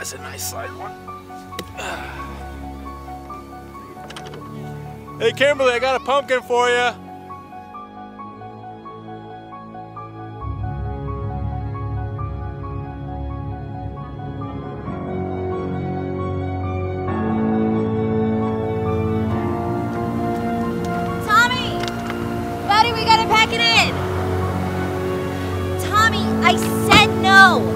that's a nice size one. Hey, Kimberly, I got a pumpkin for you. Tommy! Buddy, we gotta pack it in. Tommy, I said no.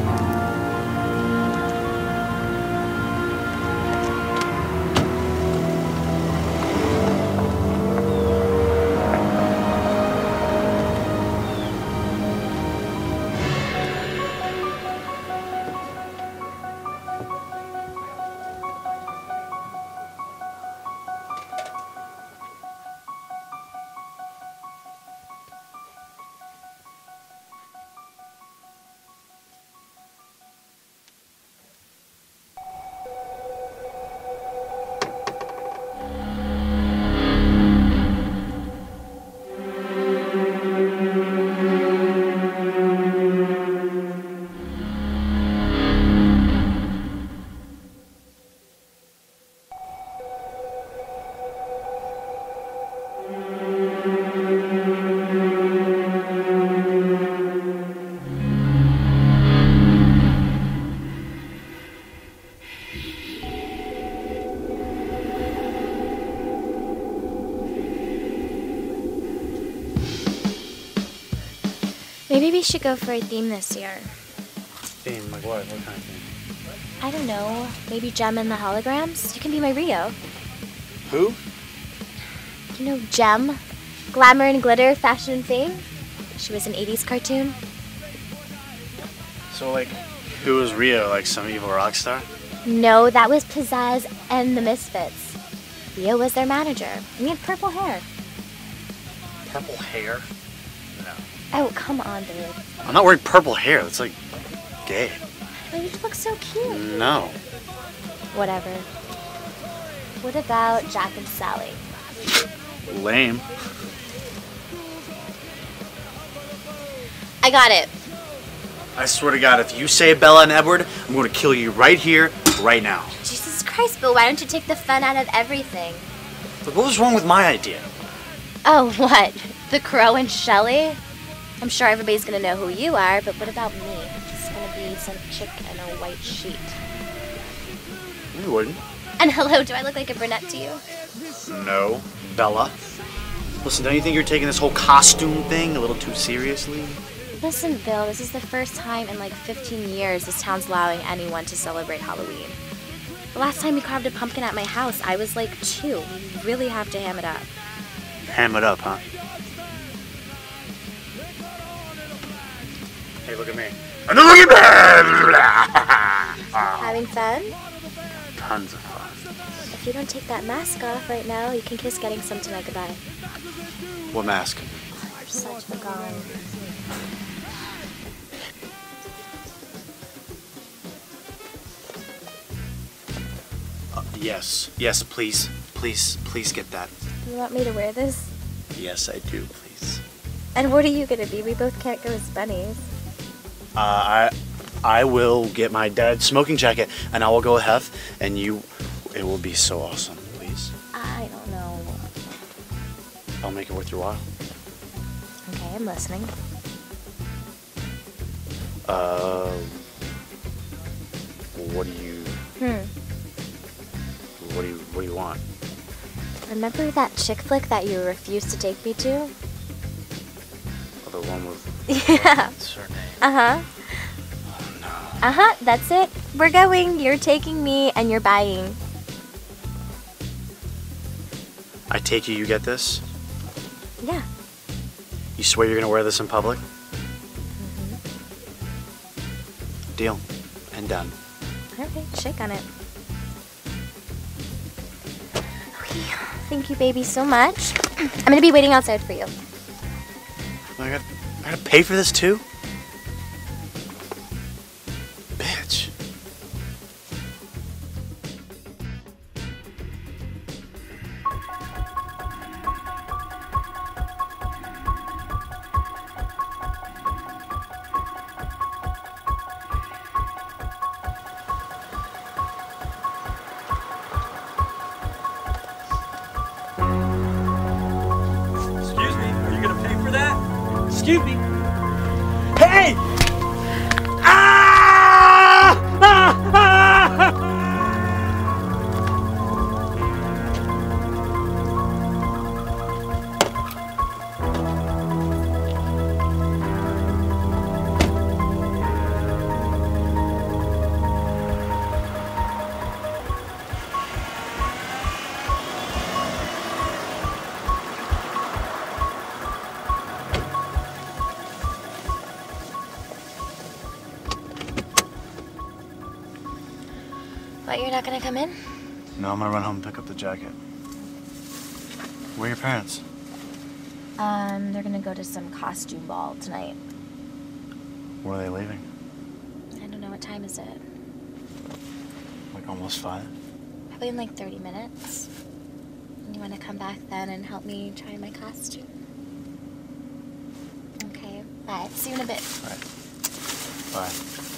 Maybe we should go for a theme this year. Theme? Like what? What kind of theme? I don't know. Maybe Gem and the Holograms? You can be my Rio. Who? You know Gem? Glamour and glitter, fashion and fame? She was an 80s cartoon. So, like, who was Rio? Like some evil rock star? No, that was Pizzazz and the Misfits. Rio was their manager. And he had purple hair. Purple hair? No. Oh, come on, dude. I'm not wearing purple hair. That's like gay. But you look so cute. No. Whatever. What about Jack and Sally? Lame. I got it. I swear to God, if you say Bella and Edward, I'm going to kill you right here, right now. Jesus Christ, Bill, why don't you take the fun out of everything? But what was wrong with my idea? Oh, what? The Crow and Shelley? I'm sure everybody's gonna know who you are, but what about me? Just gonna be some chick in a white sheet. You wouldn't. And hello, do I look like a brunette to you? No. Bella. Listen, don't you think you're taking this whole costume thing a little too seriously? Listen, Bill, this is the first time in like 15 years this town's allowing anyone to celebrate Halloween. The last time you carved a pumpkin at my house, I was like 2. You really have to ham it up. Ham it up, huh? Hey, look at me. And then look at me! Having fun? Tons of fun. If you don't take that mask off right now, you can kiss getting some tonight goodbye. What mask? You're such a gone. Yes. Yes, please. Please get that. You want me to wear this? Yes, I do, please. And what are you gonna be? We both can't go as bunnies. I will get my dad's smoking jacket, and I will go with Hef, and you, it will be so awesome, please. I don't know. I'll make it worth your while. Okay, I'm listening. What do you... What do you want? Remember that chick flick that you refused to take me to? Oh, the one with... Yeah. What's her name? Uh-huh. Oh, no. Uh-huh, that's it. We're going, you're taking me, and you're buying. I take it you get this? Yeah. You swear you're gonna wear this in public? Deal. And done. Okay, shake on it. Okay, thank you, baby, so much. I'm gonna be waiting outside for you. I gotta pay for this too? Bitch. Excuse me. Hey! Ah! Ah! Ah! What, you're not gonna come in? No, I'm gonna run home and pick up the jacket. Where are your parents? They're gonna go to some costume ball tonight. When are they leaving? I don't know, what time is it? Like almost 5? Probably in like 30 minutes. You wanna come back then and help me try my costume? Okay, bye. See you in a bit. All right. Bye.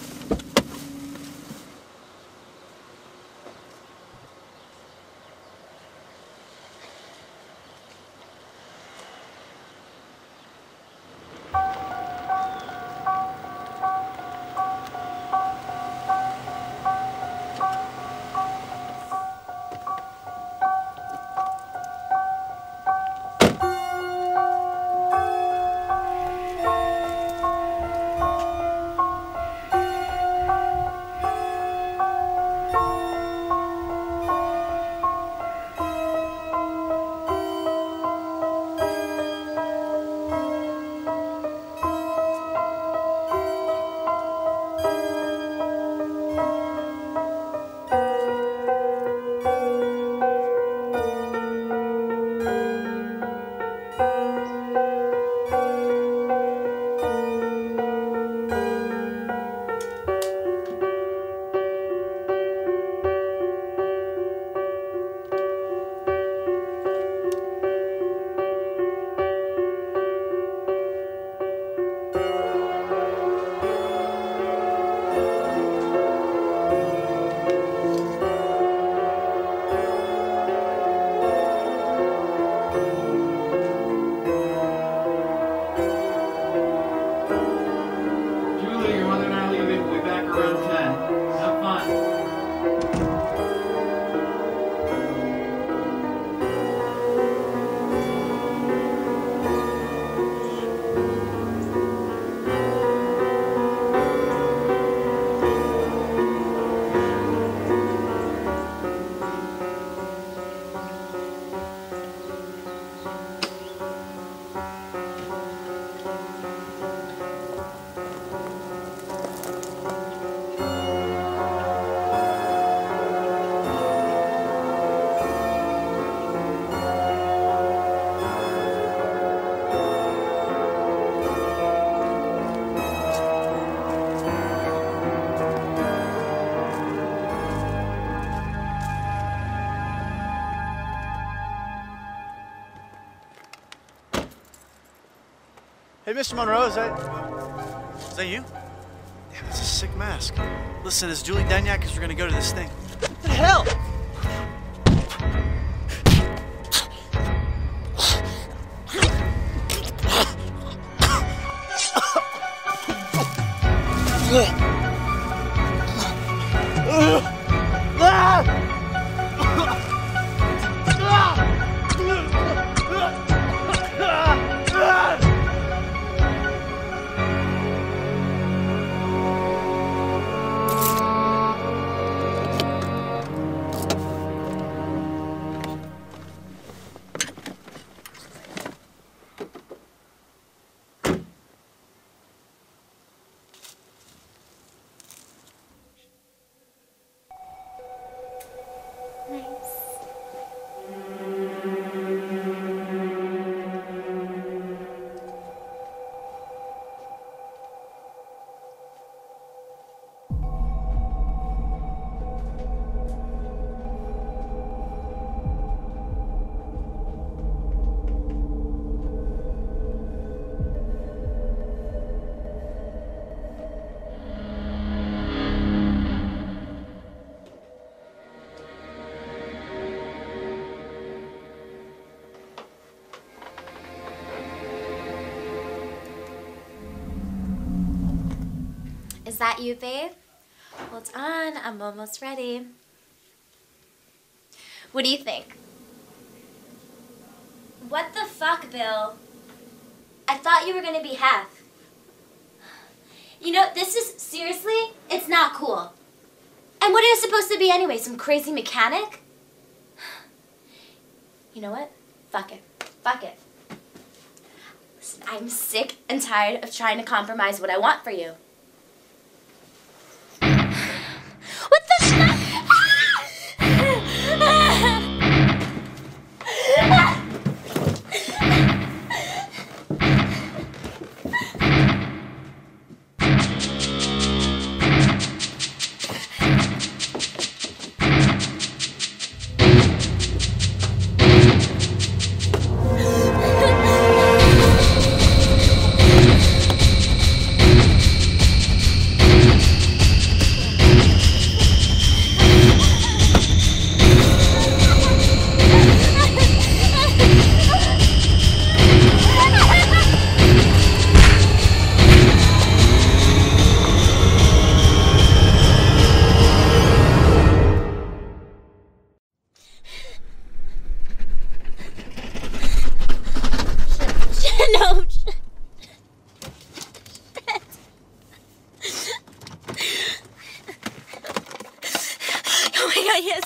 Hey, Mr. Monroe, is that you? Damn, that's a sick mask. Listen, is Julie done yet? Because we're gonna go to this thing. What the hell? that you, babe? Hold on, I'm almost ready. What do you think? What the fuck, Bill? I thought you were gonna be half. You know, this is, seriously, it's not cool. And what are you supposed to be anyway, some crazy mechanic? You know what? Fuck it. Fuck it. Listen, I'm sick and tired of trying to compromise what I want for you. What the fuck? Yes.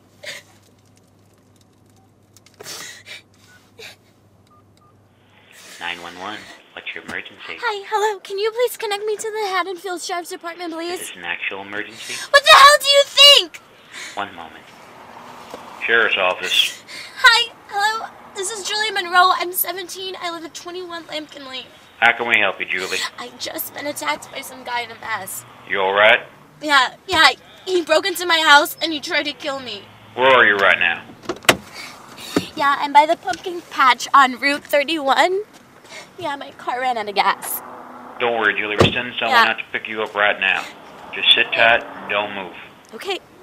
911. What's your emergency? Hi, hello. Can you please connect me to the Haddonfield Sheriff's Department, Is please? this an actual emergency? What the hell do you think? One moment. Sheriff's office. Hi, hello. This is Julie Monroe. I'm 17. I live at 21 Lambkin Lane. How can we help you, Julie? I just been attacked by some guy in a mask. You alright? Yeah. He broke into my house and he tried to kill me. Where are you right now? Yeah, I'm by the pumpkin patch on Route 31. Yeah, my car ran out of gas. Don't worry, Julie. We're sending someone out to pick you up right now. Just sit tight and don't move. Okay.